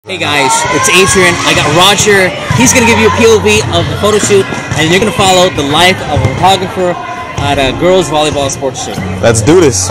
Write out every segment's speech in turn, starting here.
Hey guys, it's Adrian. I got Roger. He's going to give you a POV of the photo shoot, and you're going to follow the life of a photographer at a girls volleyball sports shoot. Let's do this.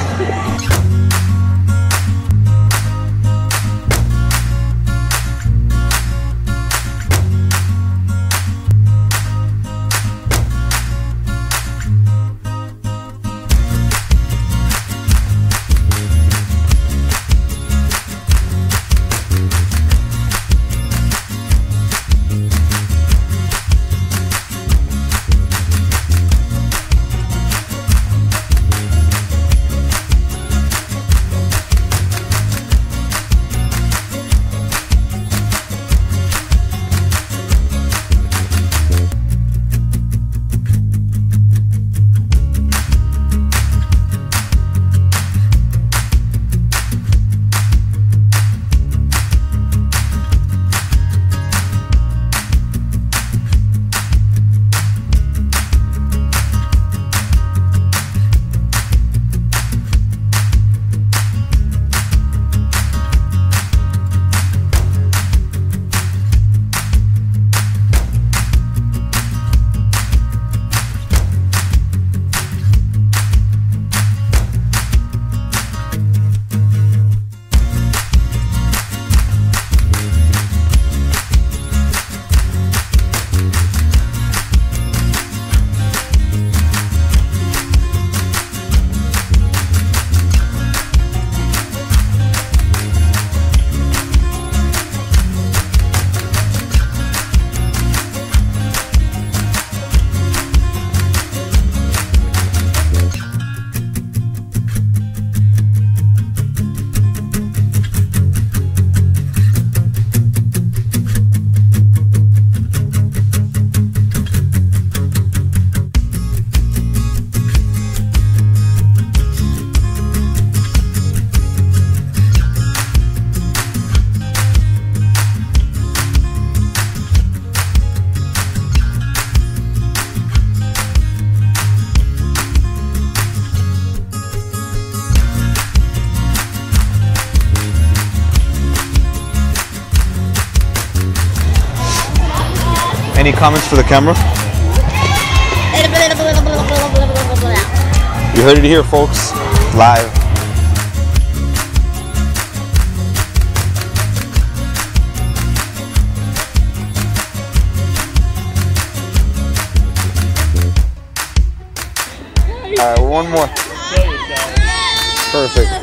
Any comments for the camera? You heard it here, folks. Live. All right, one more. Perfect.